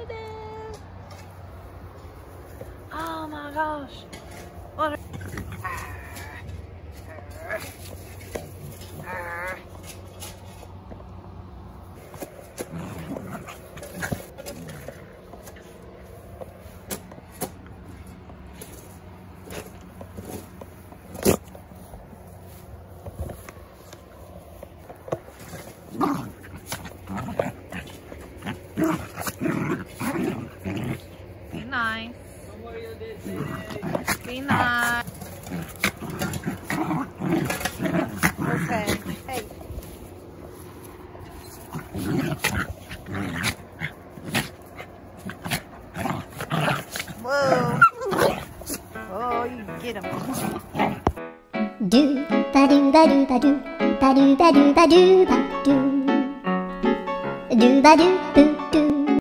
It is. Oh my gosh. What Be nice. Be nice. Okay. Hey. Whoa. Oh, you get him. Do ba do ba do ba do ba do ba do ba do ba do. Do ba do boo.